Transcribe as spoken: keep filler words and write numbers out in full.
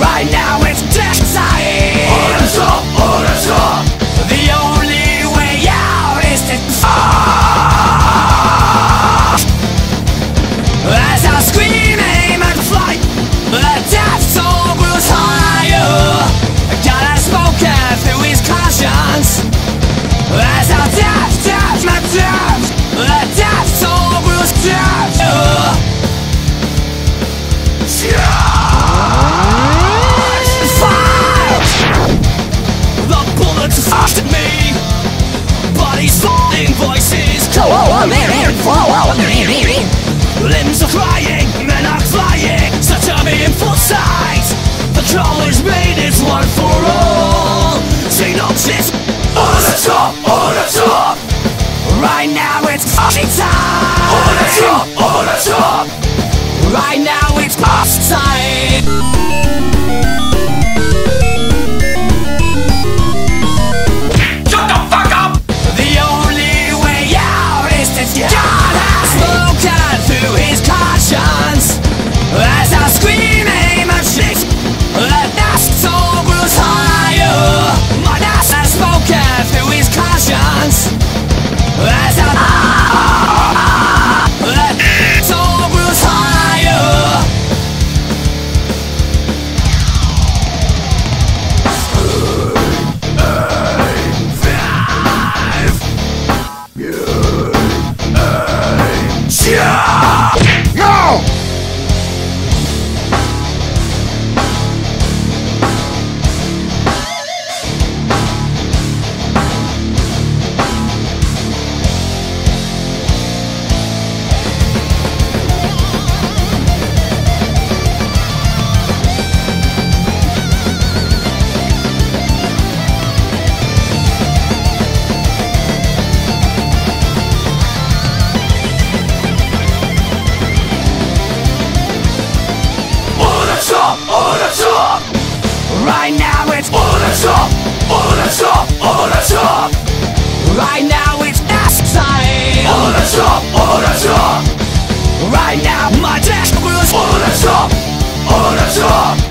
Right now it's death time. On the top, on the top. The only way out is to fall. As I scream, aim and flight, the death soul grows higher. God has spoken through his conscience. As our death, death, my death, the death soul grows higher. Fire! The bullets after me, bodies falling, voices limbs are flying, men are flying, such a me in full sight. The call is made, it's one for all. Synopsis on the top, on the top. Right now it's party time. On the top, on the top. Right now it's past time. Shut the fuck up! The only way out is to die. God has spoken through his conscience. As I scream, aim and shit, the death soul grows higher. My death has spoken through his conscience. As I the death soul grows higher. No! On the top! Right now it's on the top! On the top! On the top! Right now it's death time! On the top! On the top! Right now my death was on the top! On the top!